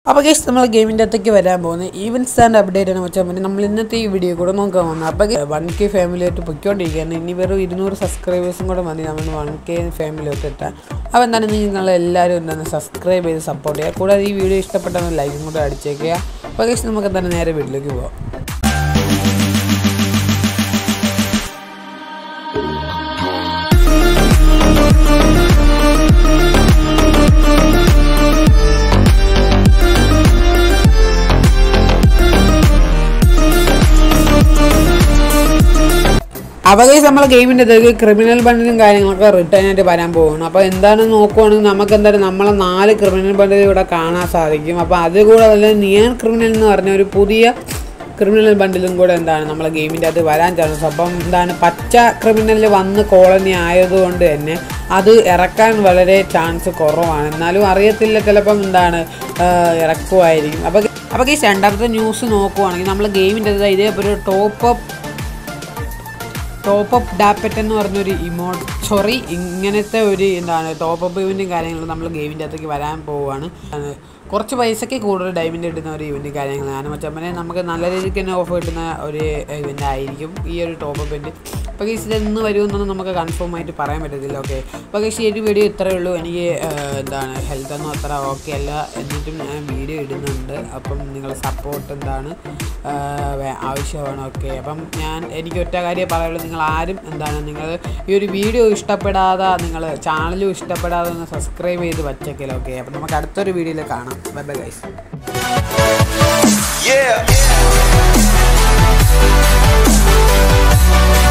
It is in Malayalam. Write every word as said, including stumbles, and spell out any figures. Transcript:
അപ്പോൾ ഗൈസ് നമ്മൾ ഗെയിമിൻ്റെ അകത്തേക്ക് വരാൻ പോകുന്നത് ഈവൻസ് ആൻഡ് അപ്ഡേറ്റ് ആണ് വെച്ചാൽ പറ്റും. നമ്മൾ ഇന്നത്തെ ഈ വീഡിയോ കൂടെ നോക്കാൻ പോകുന്നത്. അപ്പോൾ വൺ കെ ഫാമിലിയായിട്ട് പൊയ്ക്കൊണ്ടിരിക്കുകയാണ്. ഇനി വെറും ഇരുന്നൂറ് സബ്സ്ക്രൈബേഴ്സും കൂടെ മതി നമ്മൾ വൺ കെ ഫാമിലിയായിട്ട് എത്താൻ. അപ്പോൾ എന്താണ് നിങ്ങളെല്ലാവരും എന്താണ് സബ്സ്ക്രൈബ് ചെയ്ത് സപ്പോർട്ട് ചെയ്യുക. കൂടാതെ ഈ വീഡിയോ ഇഷ്ടപ്പെട്ടാൽ ലൈക്കും കൂടെ അടിച്ചേക്കുക. അപ്പോൾ ഗൈസ് നമുക്ക് എന്താണ് നേരെ വീട്ടിലേക്ക് പോകാം. അപ്പോൾ ഗൈസ് നമ്മൾ ഗെയിമിൻ്റെ അകത്തേക്ക് ക്രിമിനൽ ബണ്ടിലും കാര്യങ്ങളൊക്കെ റിട്ടേൺ ആയിട്ട് വരാൻ പോകുന്നു. അപ്പോൾ എന്താണെന്ന് നോക്കുവാണെങ്കിൽ നമുക്ക് എന്തായാലും നമ്മളെ നാല് ക്രിമിനൽ ബണ്ടിൽ ഇവിടെ കാണാൻ സാധിക്കും. അപ്പോൾ അതുകൂടാതെ നിയർ ക്രിമിനൽ എന്ന് പറഞ്ഞ ഒരു പുതിയ ക്രിമിനൽ ബണ്ടിലും കൂടെ എന്താണ് നമ്മളെ ഗെയിമിൻ്റെ അകത്ത് വരാൻ ചാൻസ്. അപ്പം എന്താണ് പച്ച ക്രിമിനൽ വന്ന് കോളനി ആയതുകൊണ്ട് തന്നെ അത് ഇറക്കാൻ വളരെ ചാൻസ് കുറവാണ്. എന്നാലും അറിയത്തില്ല, ചിലപ്പം എന്താണ് ഇറക്കുമായിരിക്കും. അപ്പോൾ അപ്പോൾ ഗൈസ് രണ്ടാമത്തെ ന്യൂസ് നോക്കുവാണെങ്കിൽ നമ്മൾ ഗെയിമിൻ്റെ അകത്ത് ഇതേപോലെ ടോപ്പപ്പ് ടോപ്പപ്പ് ഡാപ്പറ്റ് എന്ന് പറഞ്ഞൊരു ഇമോട്ട് സോറി ഇങ്ങനത്തെ ഒരു എന്താണ് ടോപ്പപ്പ് ഇവൻറ്റും കാര്യങ്ങളും നമ്മൾ ഗെയിമിൻ്റെ അകത്തേക്ക് വരാൻ പോവുകയാണ്. കുറച്ച് പൈസയ്ക്ക് കൂടുതൽ ഡൈമണ്ട് കിട്ടുന്ന ഒരു ഇവൻറ്റ് കാര്യങ്ങളാണ്. മച്ചമ്മനെ നമുക്ക് നല്ല രീതിക്ക് തന്നെ ഓഫ് കിട്ടുന്ന ഒരു ഇവൻ്റ് ആയിരിക്കും ഈ ഒരു ടോപ്പപ്പ് ഇവൻറ്റ്. അപ്പോൾ ഗൈസ് ഇതെന്ന് വരുമെന്നൊന്നും നമുക്ക് കൺഫേം ആയിട്ട് പറയാൻ പറ്റത്തില്ല. ഓക്കെ, അപ്പോൾ ഗൈസ് ഈ ഒരു വീഡിയോ ഇത്രയേ ഉള്ളൂ. എനിക്ക് എന്താണ് ഹെൽത്തൊന്നും അത്ര ഓക്കെ അല്ല, എന്നിട്ടും ഞാൻ വീഡിയോ ഇടുന്നുണ്ട്. അപ്പം നിങ്ങളുടെ സപ്പോർട്ട് എന്താണ് ആവശ്യമാണ്. ഓക്കെ, അപ്പം ഞാൻ എനിക്ക് ഒറ്റ കാര്യം പറയുള്ളൂ, നിങ്ങൾ ആരും എന്താണ് നിങ്ങൾ ഈ ഒരു വീഡിയോ ഇഷ്ടപ്പെടാതെ നിങ്ങൾ ചാനലും ഇഷ്ടപ്പെടാതെ ഒന്ന് സബ്സ്ക്രൈബ് ചെയ്ത് വച്ചേക്കല്ലോ. ഓക്കെ, അപ്പം നമുക്ക് അടുത്തൊരു വീഡിയോയിൽ കാണാം. Bye bye guys. Yeah.